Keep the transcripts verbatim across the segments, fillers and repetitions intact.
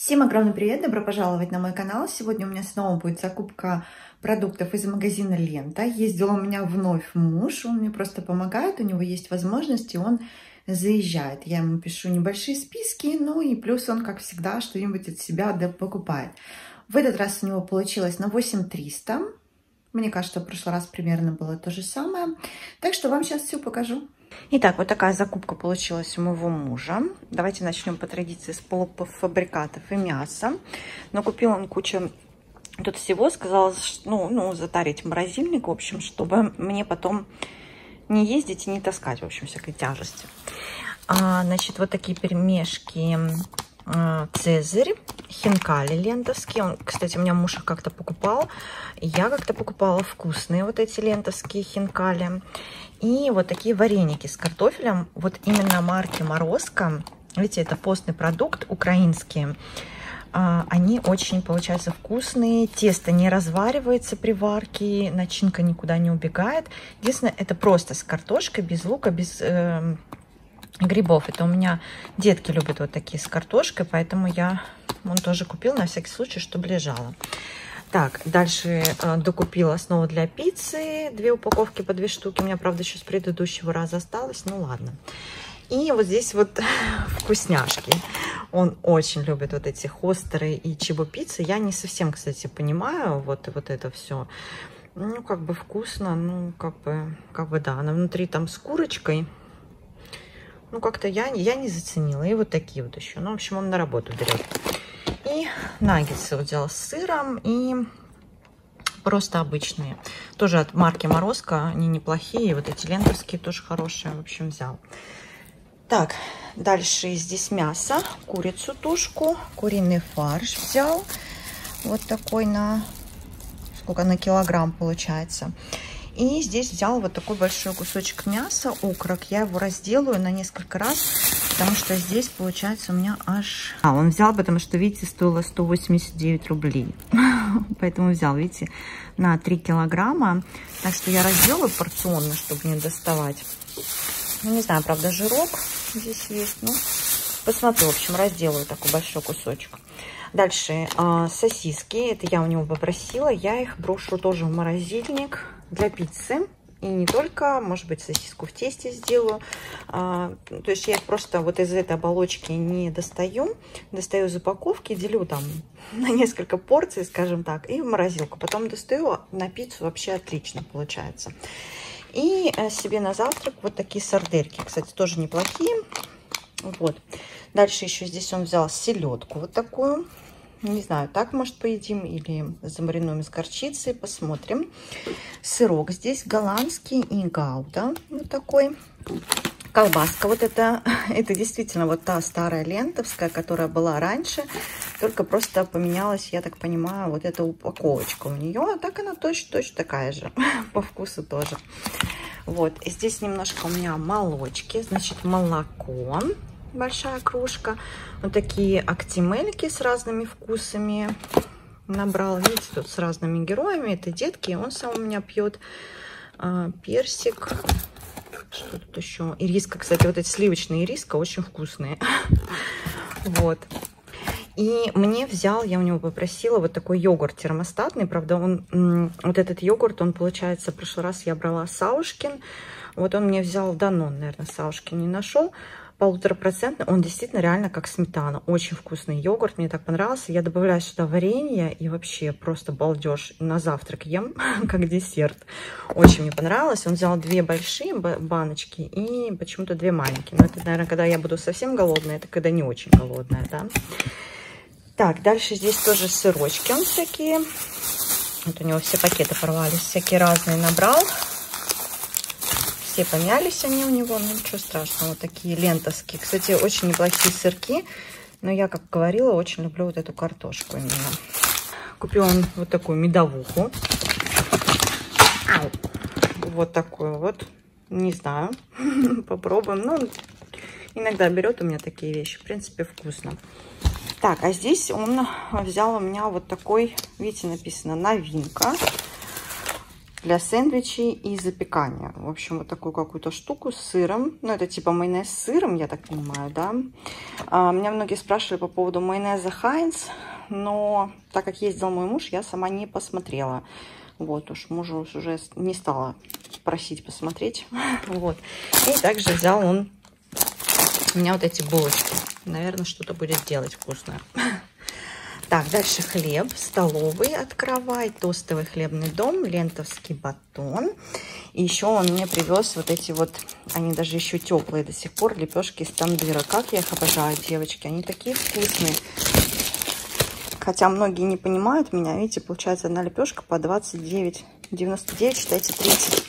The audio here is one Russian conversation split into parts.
Всем огромный привет, добро пожаловать на мой канал. Сегодня у меня снова будет закупка продуктов из магазина Лента. Ездил у меня вновь муж, он мне просто помогает, у него есть возможности, он заезжает. Я ему пишу небольшие списки, ну и плюс он, как всегда, что-нибудь от себя покупает. В этот раз у него получилось на восемь тысяч триста. Мне кажется, в прошлый раз примерно было то же самое. Так что вам сейчас все покажу. Итак, вот такая закупка получилась у моего мужа. Давайте начнем по традиции с полуфабрикатов и мяса. Но купил он кучу тут всего, сказал, ну, ну, затарить в морозильник, в общем, чтобы мне потом не ездить и не таскать, в общем, всякой тяжести. А, значит, вот такие пельмешки Цезарь, хинкали лентовские. Он, кстати, у меня муж их как-то покупал. Я как-то покупала вкусные вот эти лентовские хинкали. И вот такие вареники с картофелем. Вот именно марки Морозко. Видите, это постный продукт, украинские. Они очень, получаются, вкусные. Тесто не разваривается при варке. Начинка никуда не убегает. Единственное, это просто с картошкой, без лука, без э, грибов. Это у меня детки любят вот такие с картошкой. Поэтому я он тоже купил на всякий случай, чтобы лежало. Так, дальше э, докупила снова для пиццы. Две упаковки по две штуки. У меня, правда, еще с предыдущего раза осталось. Ну, ладно. И вот здесь вот вкусняшки. Он очень любит вот эти хостеры и чебупиццы. Я не совсем, кстати, понимаю вот, вот это все. Ну, как бы вкусно. Ну, как бы, как бы да. Она внутри там с курочкой. Ну, как-то я, я не заценила. И вот такие вот еще. Ну, в общем, он на работу берет. И наггетсы вот взяла с сыром и просто обычные. Тоже от марки Морозко, они неплохие. Вот эти лентовские тоже хорошие. В общем, взял. Так, дальше здесь мясо. Курицу тушку, куриный фарш взял. Вот такой на, сколько, на килограмм получается. И здесь взял вот такой большой кусочек мяса, окорок. Я его разделаю на несколько раз, потому что здесь получается у меня аж... А, он взял, потому что, видите, стоило сто восемьдесят девять рублей. Поэтому взял, видите, на три килограмма. Так что я разделаю порционно, чтобы не доставать. Ну, не знаю, правда, жирок здесь есть. Ну, посмотрю, в общем, разделаю такой большой кусочек. Дальше э, сосиски. Это я у него попросила. Я их брошу тоже в морозильник для пиццы. И не только, может быть, сосиску в тесте сделаю. А, то есть я их просто вот из этой оболочки не достаю. Достаю из упаковки, делю там на несколько порций, скажем так, и в морозилку. Потом достаю на пиццу, вообще отлично получается. И себе на завтрак вот такие сардельки. Кстати, тоже неплохие. Вот. Дальше еще здесь он взял селедку вот такую. Не знаю, так, может, поедим или замаринуем с горчицей. Посмотрим. Сырок здесь голландский и гауда. Вот такой. Колбаска. Вот это, это действительно вот та старая лентовская, которая была раньше. Только просто поменялась, я так понимаю, вот эта упаковочка у нее. А так она точно-точно такая же. По вкусу тоже. Вот. И здесь немножко у меня молочки. Значит, молоко. Большая кружка. Вот такие актимельки с разными вкусами набрал. Видите, тут с разными героями. Это детки. Он сам у меня пьет. А, персик. Что тут еще? Ириска. Кстати, вот эти сливочные ириска очень вкусные. Вот. И мне взял, я у него попросила вот такой йогурт термостатный. Правда, он, вот этот йогурт, он, получается, в прошлый раз я брала Саушкин. Вот он мне взял Данон, наверное, Саушкин не нашел. Полуторапроцентный, он действительно реально как сметана. Очень вкусный йогурт, мне так понравился. Я добавляю сюда варенье и вообще просто балдеж. На завтрак ем, как десерт. Очень мне понравилось. Он взял две большие баночки и почему-то две маленькие. Но это, наверное, когда я буду совсем голодная, это когда не очень голодная, да. Так, дальше здесь тоже сырочки он всякие. Вот у него все пакеты порвались, всякие разные набрал. Все помялись они у него, ну ничего страшного, вот такие лентовские. Кстати, очень неплохие сырки, но я, как говорила, очень люблю вот эту картошку именно. Купил он вот такую медовуху. Вот такую вот, не знаю, попробуем. Ну, иногда берет у меня такие вещи, в принципе, вкусно. Так, а здесь он взял у меня вот такой, видите, написано новинка. для сэндвичей и запекания. В общем, вот такую какую-то штуку с сыром. Ну, это типа майонез с сыром, я так понимаю, да. А, меня многие спрашивали по поводу майонеза Хайнц, но так как ездил мой муж, я сама не посмотрела. Вот уж мужу уже не стала просить посмотреть. Вот. И также взял он у меня вот эти булочки. Наверное, что-то будет делать вкусное. Так, дальше хлеб столовый от Каравай, тостовый хлебный дом, лентовский батон. И еще он мне привез вот эти вот, они даже еще теплые до сих пор, лепешки из тандыра. Как я их обожаю, девочки, они такие вкусные. Хотя многие не понимают меня, видите, получается одна лепешка по двадцать девять девяносто девять, считайте тридцать.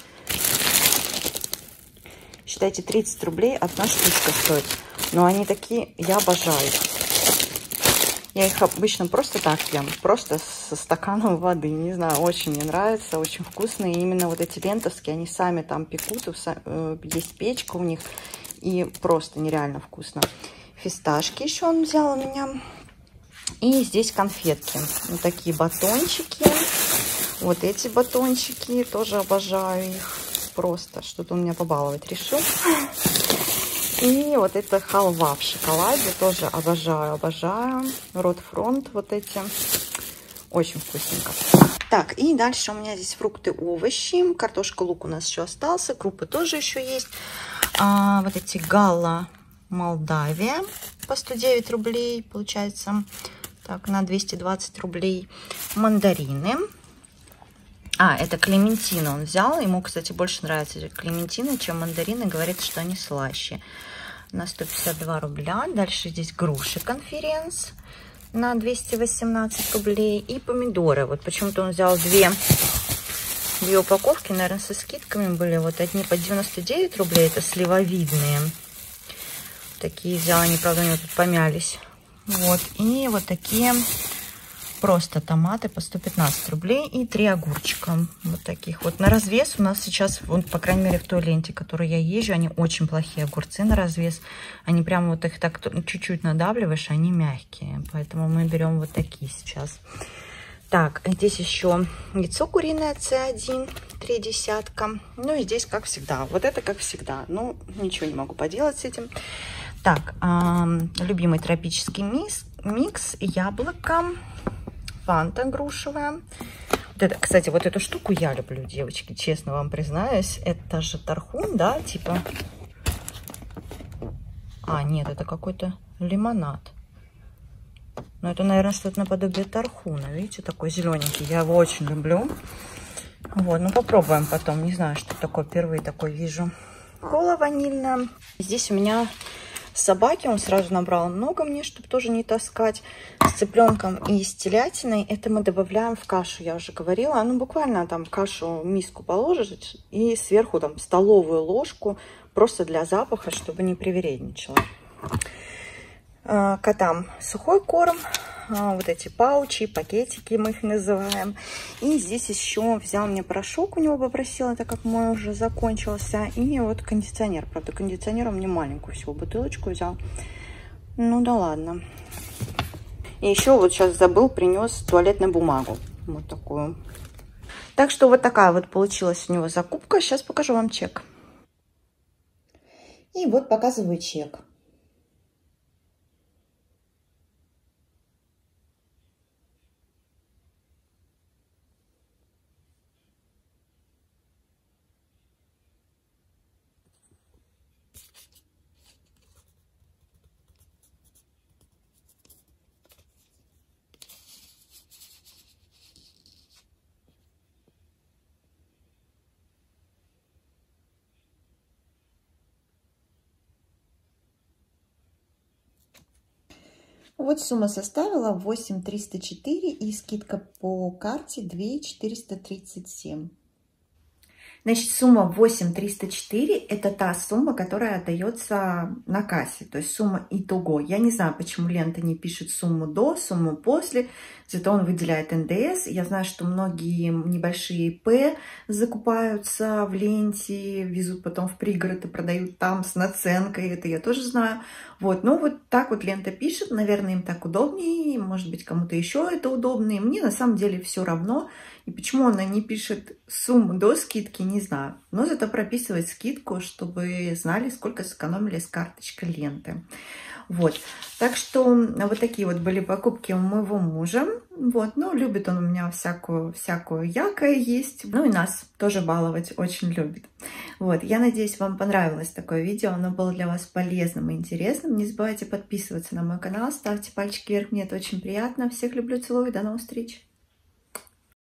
Считайте, тридцать рублей одна штучка стоит. Но они такие, я обожаю. Я их обычно просто так ем, просто со стаканом воды. Не знаю, очень мне нравится, очень вкусные. И именно вот эти лентовские, они сами там пекут, есть печка у них. И просто нереально вкусно. Фисташки еще он взял у меня. И здесь конфетки. Вот такие батончики. Вот эти батончики, тоже обожаю их. Просто что-то он меня побаловать решил. И вот это халва в шоколаде, тоже обожаю, обожаю. Ротфронт вот эти. Очень вкусненько. Так, и дальше у меня здесь фрукты, овощи. Картошка, лук у нас еще остался. Крупы тоже еще есть. А, вот эти Галла Молдавия по сто девять рублей, получается. Так, на двести двадцать рублей. Мандарины. А, это клементина он взял. Ему, кстати, больше нравятся клементины, чем мандарины. Говорит, что они слаще. На сто пятьдесят два рубля. Дальше здесь груши конференц на двести восемнадцать рублей. И помидоры. Вот почему-то он взял две, две упаковки, наверное, со скидками были. Вот одни по девяносто девять рублей. Это сливовидные. Такие взял. Они, правда, у него тут помялись. Вот. И вот такие... Просто томаты по сто пятнадцать рублей и три огурчика. Вот таких вот. На развес у нас сейчас, вот, по крайней мере, в той ленте, которой я езжу, они очень плохие огурцы на развес. Они прямо вот их так чуть-чуть надавливаешь, они мягкие. Поэтому мы берем вот такие сейчас. Так, здесь еще яйцо куриное С один, три десятка. Ну и здесь, как всегда, вот это как всегда. Ну, ничего не могу поделать с этим. Так, э, любимый тропический микс, микс яблоко. Фанта грушевая. Вот это, кстати, вот эту штуку я люблю, девочки, честно вам признаюсь. Это же тархун, да, типа... А, нет, это какой-то лимонад. Но это, наверное, что-то наподобие тархуна. Видите, такой зелененький. Я его очень люблю. Вот, ну попробуем потом. Не знаю, что такое. Впервые такой вижу. Кола ванильная. Здесь у меня... собаки, он сразу набрал много мне, чтобы тоже не таскать. С цыпленком и с телятиной. Это мы добавляем в кашу, я уже говорила. Ну, буквально там кашу в миску положишь и сверху там столовую ложку, просто для запаха, чтобы не привередничало. Котам сухой корм. Вот эти паучи, пакетики мы их называем. И здесь еще взял мне порошок, у него попросила, так как мой уже закончился. И вот кондиционер. Правда, кондиционер он мне маленькую всего бутылочку взял. Ну да ладно. И еще вот сейчас забыл, принес туалетную бумагу. Вот такую. Так что вот такая вот получилась у него закупка. Сейчас покажу вам чек. И вот показываю чек. Вот сумма составила восемь тысяч триста четыре и скидка по карте две тысячи четыреста тридцать семь. Значит, сумма восемь триста четыре – это та сумма, которая отдается на кассе, то есть сумма итого. Я не знаю, почему лента не пишет сумму до, сумму после, зато он выделяет эн дэ эс. Я знаю, что многие небольшие ИП закупаются в ленте, везут потом в пригород и продают там с наценкой, это я тоже знаю. Вот, ну вот так вот лента пишет, наверное, им так удобнее, может быть, кому-то еще это удобнее. Мне на самом деле все равно. И почему она не пишет сумму до скидки, не знаю. Но зато прописывает скидку, чтобы знали, сколько сэкономили с карточкой ленты. Вот. Так что вот такие вот были покупки у моего мужа. Вот. Ну, любит он у меня всякую, всякую якое есть. Ну, и нас тоже баловать очень любит. Вот. Я надеюсь, вам понравилось такое видео. Оно было для вас полезным и интересным. Не забывайте подписываться на мой канал, ставьте пальчики вверх. Мне это очень приятно. Всех люблю, целую. До новых встреч.